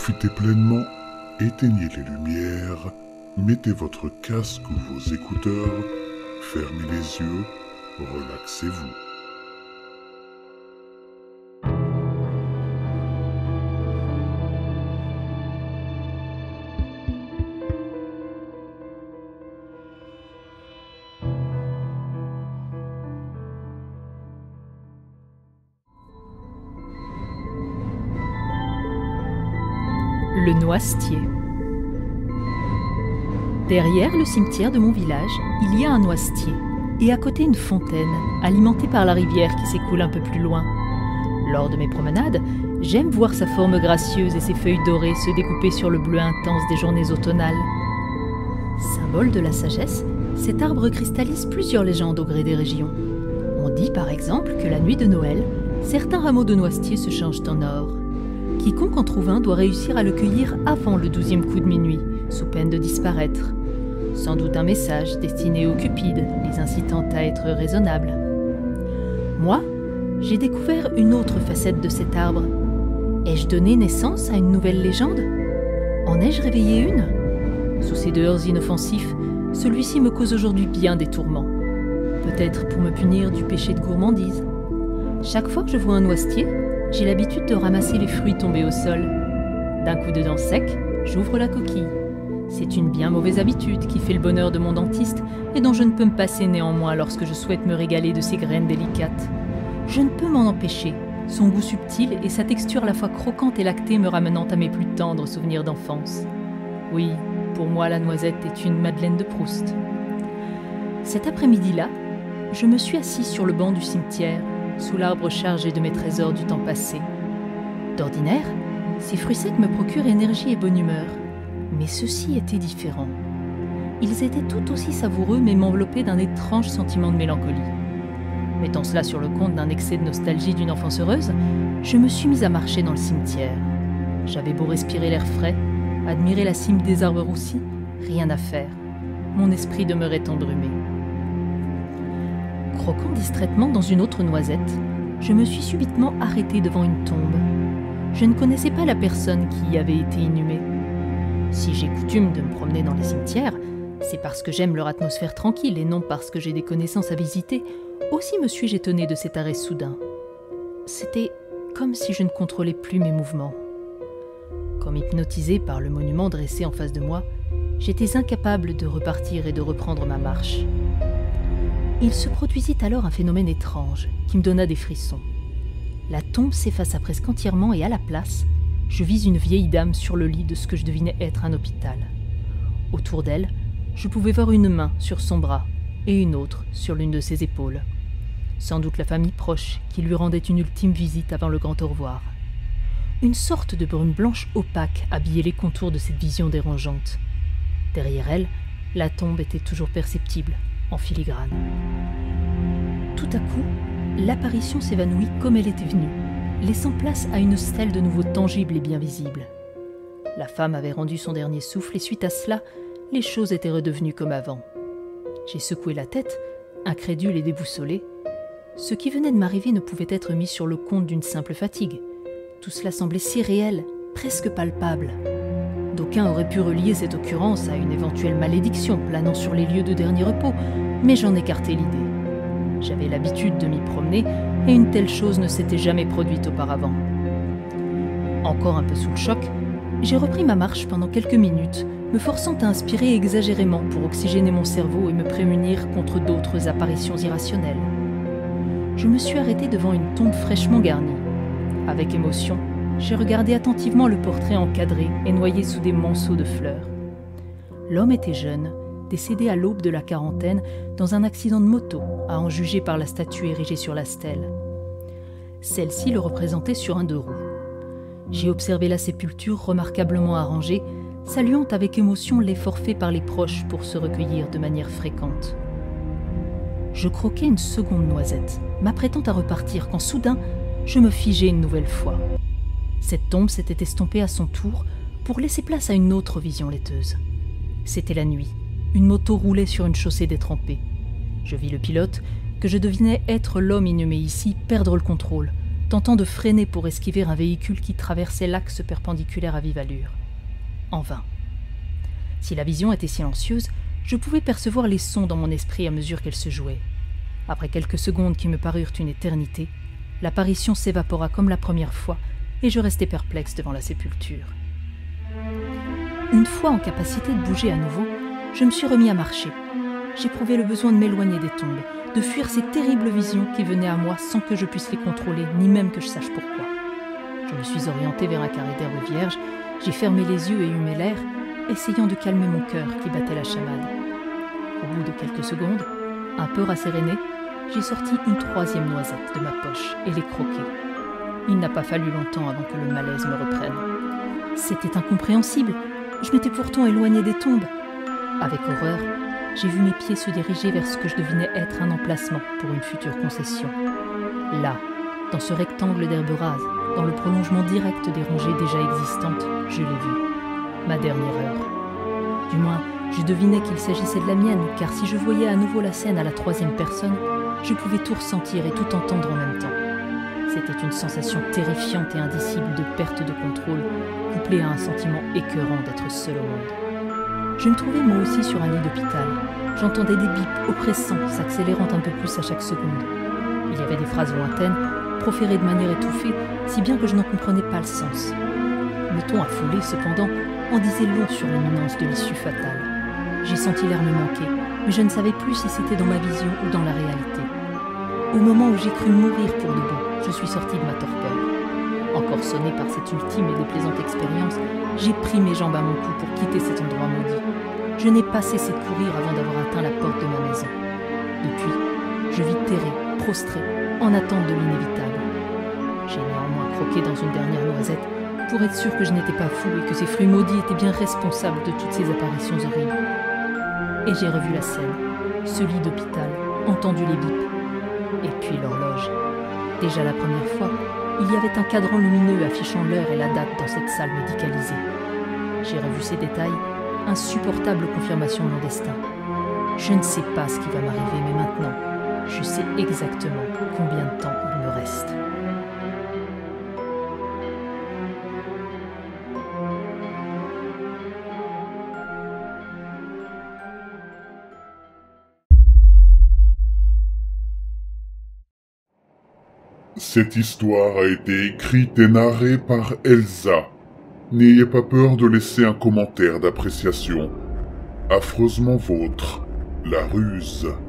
Profitez pleinement, éteignez les lumières, mettez votre casque ou vos écouteurs, fermez les yeux, relaxez-vous. Le noisetier. Derrière le cimetière de mon village, il y a un noisetier, et à côté une fontaine, alimentée par la rivière qui s'écoule un peu plus loin. Lors de mes promenades, j'aime voir sa forme gracieuse et ses feuilles dorées se découper sur le bleu intense des journées automnales. Symbole de la sagesse, cet arbre cristallise plusieurs légendes au gré des régions. On dit par exemple que la nuit de Noël, certains rameaux de noisetier se changent en or. Quiconque en trouve un doit réussir à le cueillir avant le 12e coup de minuit, sous peine de disparaître. Sans doute un message destiné aux cupides, les incitant à être raisonnables. Moi, j'ai découvert une autre facette de cet arbre. Ai-je donné naissance à une nouvelle légende? En ai-je réveillé une? Sous ses dehors inoffensifs, celui-ci me cause aujourd'hui bien des tourments. Peut-être pour me punir du péché de gourmandise. Chaque fois que je vois un noisetier, j'ai l'habitude de ramasser les fruits tombés au sol. D'un coup de dent sec, j'ouvre la coquille. C'est une bien mauvaise habitude qui fait le bonheur de mon dentiste et dont je ne peux me passer néanmoins lorsque je souhaite me régaler de ces graines délicates. Je ne peux m'en empêcher, son goût subtil et sa texture à la fois croquante et lactée me ramenant à mes plus tendres souvenirs d'enfance. Oui, pour moi la noisette est une Madeleine de Proust. Cet après-midi-là, je me suis assis sur le banc du cimetière, sous l'arbre chargé de mes trésors du temps passé. D'ordinaire, ces fruits secs me procurent énergie et bonne humeur, mais ceux-ci étaient différents. Ils étaient tout aussi savoureux mais m'enveloppaient d'un étrange sentiment de mélancolie. Mettant cela sur le compte d'un excès de nostalgie d'une enfance heureuse, je me suis mise à marcher dans le cimetière. J'avais beau respirer l'air frais, admirer la cime des arbres roussis, rien à faire. Mon esprit demeurait embrumé. Croquant distraitement dans une autre noisette, je me suis subitement arrêtée devant une tombe. Je ne connaissais pas la personne qui y avait été inhumée. Si j'ai coutume de me promener dans les cimetières, c'est parce que j'aime leur atmosphère tranquille et non parce que j'ai des connaissances à visiter. Aussi me suis-je étonnée de cet arrêt soudain. C'était comme si je ne contrôlais plus mes mouvements. Comme hypnotisée par le monument dressé en face de moi, j'étais incapable de repartir et de reprendre ma marche. Il se produisit alors un phénomène étrange qui me donna des frissons. La tombe s'effaça presque entièrement et à la place, je vis une vieille dame sur le lit de ce que je devinais être un hôpital. Autour d'elle, je pouvais voir une main sur son bras et une autre sur l'une de ses épaules. Sans doute la famille proche qui lui rendait une ultime visite avant le grand au revoir. Une sorte de brume blanche opaque habillait les contours de cette vision dérangeante. Derrière elle, la tombe était toujours perceptible, en filigrane. Tout à coup, l'apparition s'évanouit comme elle était venue, laissant place à une stèle de nouveau tangible et bien visible. La femme avait rendu son dernier souffle et suite à cela, les choses étaient redevenues comme avant. J'ai secoué la tête, incrédule et déboussolé. Ce qui venait de m'arriver ne pouvait être mis sur le compte d'une simple fatigue. Tout cela semblait si réel, presque palpable. D'aucuns auraient pu relier cette occurrence à une éventuelle malédiction planant sur les lieux de dernier repos, mais j'en écartais l'idée. J'avais l'habitude de m'y promener et une telle chose ne s'était jamais produite auparavant. Encore un peu sous le choc, j'ai repris ma marche pendant quelques minutes, me forçant à inspirer exagérément pour oxygéner mon cerveau et me prémunir contre d'autres apparitions irrationnelles. Je me suis arrêtée devant une tombe fraîchement garnie. Avec émotion, j'ai regardé attentivement le portrait encadré et noyé sous des monceaux de fleurs. L'homme était jeune, décédé à l'aube de la quarantaine dans un accident de moto, à en juger par la statue érigée sur la stèle. Celle-ci le représentait sur un deux roues. J'ai observé la sépulture remarquablement arrangée, saluant avec émotion l'effort fait par les proches pour se recueillir de manière fréquente. Je croquais une seconde noisette, m'apprêtant à repartir quand soudain, je me figeai une nouvelle fois. Cette tombe s'était estompée à son tour pour laisser place à une autre vision laiteuse. C'était la nuit. Une moto roulait sur une chaussée détrempée. Je vis le pilote, que je devinais être l'homme inhumé ici, perdre le contrôle, tentant de freiner pour esquiver un véhicule qui traversait l'axe perpendiculaire à vive allure. En vain. Si la vision était silencieuse, je pouvais percevoir les sons dans mon esprit à mesure qu'elle se jouait. Après quelques secondes qui me parurent une éternité, l'apparition s'évapora comme la première fois et je restai perplexe devant la sépulture. Une fois en capacité de bouger à nouveau, je me suis remis à marcher. J'éprouvais le besoin de m'éloigner des tombes, de fuir ces terribles visions qui venaient à moi sans que je puisse les contrôler, ni même que je sache pourquoi. Je me suis orienté vers un carré d'herbe vierge, j'ai fermé les yeux et humé l'air, essayant de calmer mon cœur qui battait la chamade. Au bout de quelques secondes, un peu rasséréné, j'ai sorti une troisième noisette de ma poche et l'ai croquée. Il n'a pas fallu longtemps avant que le malaise me reprenne. C'était incompréhensible, je m'étais pourtant éloigné des tombes. Avec horreur, j'ai vu mes pieds se diriger vers ce que je devinais être un emplacement pour une future concession. Là, dans ce rectangle d'herbe rase, dans le prolongement direct des rangées déjà existantes, je l'ai vu. Ma dernière heure. Du moins, je devinais qu'il s'agissait de la mienne, car si je voyais à nouveau la scène à la troisième personne, je pouvais tout ressentir et tout entendre en même temps. C'était une sensation terrifiante et indicible de perte de contrôle, couplée à un sentiment écœurant d'être seul au monde. Je me trouvais moi aussi sur un lit d'hôpital. J'entendais des bips oppressants s'accélérant un peu plus à chaque seconde. Il y avait des phrases lointaines, proférées de manière étouffée, si bien que je n'en comprenais pas le sens. Le ton affolé, cependant, en disait long sur l'imminence de l'issue fatale. J'ai senti l'air me manquer, mais je ne savais plus si c'était dans ma vision ou dans la réalité. Au moment où j'ai cru mourir pour de bon, je suis sorti de ma torpeur. Encore sonné par cette ultime et déplaisante expérience, j'ai pris mes jambes à mon cou pour quitter cet endroit maudit. Je n'ai pas cessé de courir avant d'avoir atteint la porte de ma maison. Depuis, je vis terré, prostré, en attente de l'inévitable. J'ai néanmoins croqué dans une dernière noisette pour être sûr que je n'étais pas fou et que ces fruits maudits étaient bien responsables de toutes ces apparitions horribles. Et j'ai revu la scène, ce lit d'hôpital, entendu les bips, et puis l'horloge. Déjà la première fois, il y avait un cadran lumineux affichant l'heure et la date dans cette salle médicalisée. J'ai revu ces détails, insupportable confirmation de mon destin. Je ne sais pas ce qui va m'arriver, mais maintenant, je sais exactement combien de temps il me reste. Cette histoire a été écrite et narrée par Elsa. N'ayez pas peur de laisser un commentaire d'appréciation. Affreusement vôtre, La Ruse.